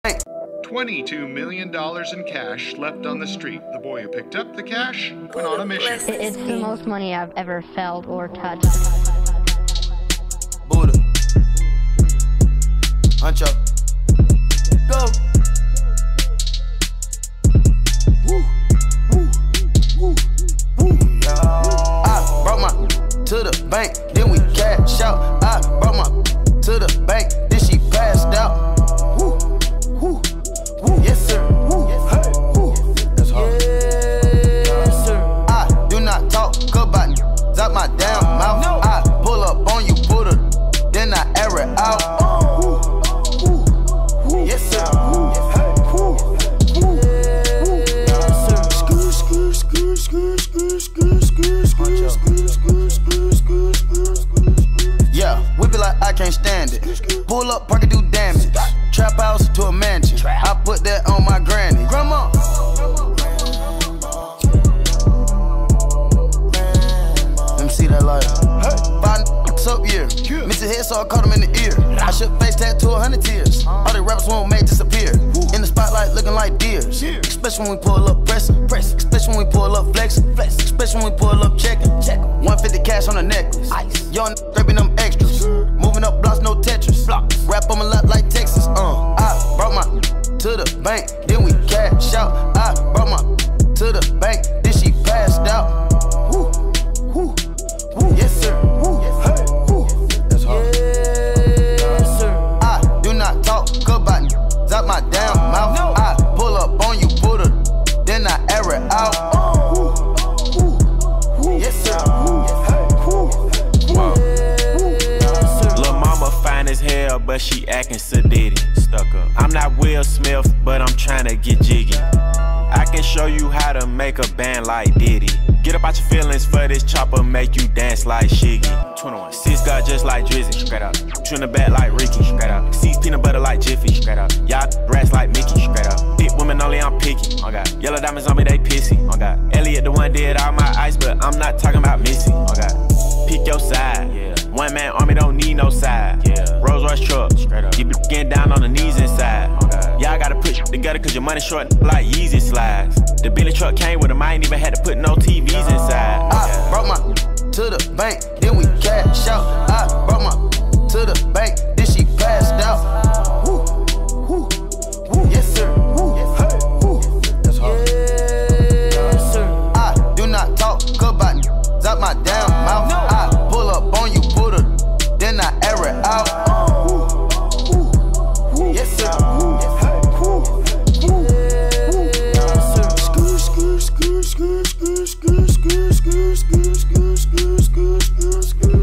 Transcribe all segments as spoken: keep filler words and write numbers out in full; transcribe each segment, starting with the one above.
twenty-two million dollars in cash left on the street. The boy who picked up the cash went on a mission. It's the most money I've ever felt or touched. Buddha. Huncho. Go. Woo. Woo. Woo. Woo. I brought my to the bank, then we cash out. I brought my to the bank, then she passed out. Woo. Woo. Woo. Yes, sir. Woo. Hey. Woo. That's hard. Yes, sir. I do not talk about n****s out my damn mouth. No. I pull up on you, put her, then I air it out. Uh. Woo. Woo. Woo. Yes, sir. Woo. Hey. Woo. Woo. Yes, sir. Skr, skr, skr, skr, skr, skr, skr, skr, skr, skr, skr, skr, skr, skr. Yeah, whip it like I can't stand it. Pull up, park it, do damage. Trap house to a mansion. I put that on my granny. Grandma. Let me see that light. Five n***s up here. Miss a head, so I caught him in the ear. I should face tattoo a hundred tears. All the rappers won't make disappear. In the spotlight looking like deers. Especially when we pull up pressing. Especially when we pull up flexing. Especially when we pull up checking. one fifty cash on the necklace. Young n***, scraping them extras. Moving up blocks, no Tetris. Rap on my lap like Texas. Uh, I brought my to the bank, then we cash out. I brought my to the bank, then she passed out. Woo, woo, woo. Yes, sir. Woo, hey, woo. That's hard. Yes, sir. I do not talk about n***s out my damn mouth. No. I pull up on you, put her, then I air it out. Uh. Woo, woo, woo. Yes, sir. Woo, hey, woo, woo. Yes, sir. Lil' mama fine as hell, but she acting sedity. Stuck up. I'm not Will Smith, but I'm tryna get jiggy. I can show you how to make a band like Diddy. Get up out your feelings for this chopper, make you dance like Shiggy. twenty-one. Six got just like Drizzy, straight up. Trim the back like Ricky, straight up. Seeds peanut butter like Jiffy, straight up. Y'all rats like Mickey, straight up. Thick women only, I'm picky. Oh God. Yellow diamonds on me, they pissy. Oh God. Elliot the one did all my ice, but I'm not talking about Missy. Oh God. Pick your side. Yeah. One man army don't need no side. Yeah. Rolls Royce truck, straight up. You be getting down on the knees inside. Oh God. Y'all gotta put shit together cause your money short like Yeezy slides. The Bentley truck came with them, I ain't even had to put no T Vs inside. I yeah. brought my to the bank, then we cash out. I brought my to the bank, then she passed out. Woo, woo, woo. Yes, sir. Woo, hey, woo. That's hard. Yes, sir. I do not talk about n***s out my damn mouth. No. I pull up on you, put her, then I air it out. Uh. Woo, woo, woo. Yes, sir. Woo, hey, woo, woo. Yes, sir. Skr, skr, skr, skr, skr, skr, skr, skr, skr, skr, skr, skr, skr,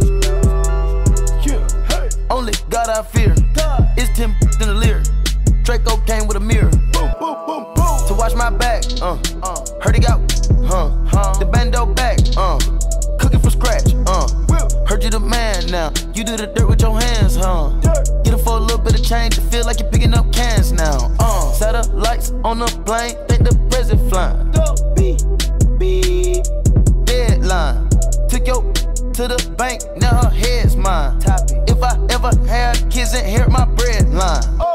skr. Yeah, hey. Only God I fear. It's ten in the lyric. Draco came with a mirror. Boom, boom, boom, boom. To watch my back. Uh, uh. Heard he got, huh? huh. The bando back. Uh, cooking from scratch. Uh, heard you the man now. You do the dirt with your hands, huh? Get it for a little bit of change. You feel like you're picking up cans now. Uh, satellites on the plane. Think the president flying. B, B, deadline. Took your to the bank. Now her head's mine. If I ever had kids, inherit my bread line.